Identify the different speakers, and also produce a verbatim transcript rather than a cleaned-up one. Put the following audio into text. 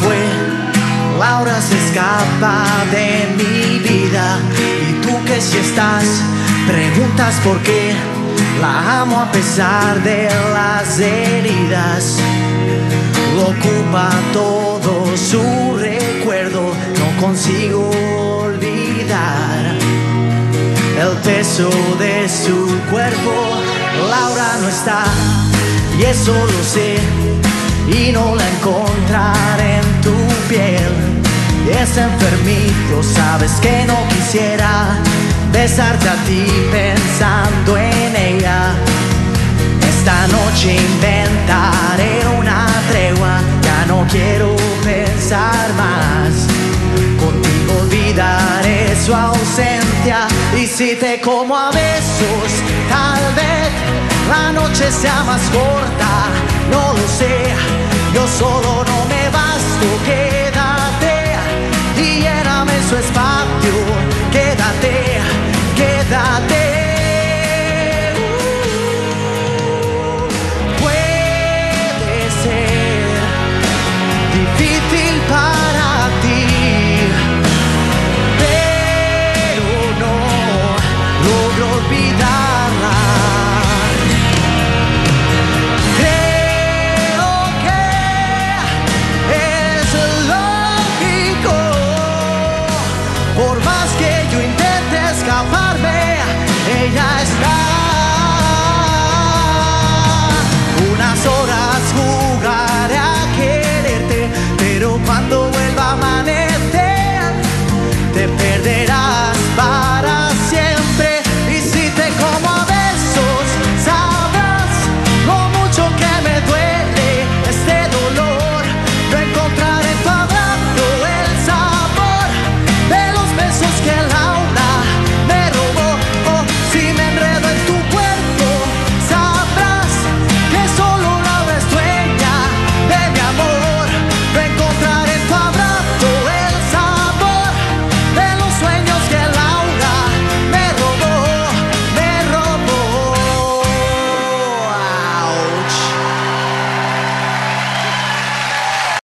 Speaker 1: fue. Laura se escapa de mi vida. Y tú que si estás, preguntas por qué. La amo a pesar de las heridas. Lo ocupa todo su recuerdo. No consigo olvidar el peso de su cuerpo. Laura no está, y eso lo sé, y no la encontraré en tu piel. Y es enfermito, sabes que no quisiera besarte a ti pensando en ella. Esta noche inventaré una tregua, ya no quiero pensar más. Contigo olvidaré su ausencia, y si te como a besos, tal vez la noche sea más corta. No lo sé, yo solo no me basto, que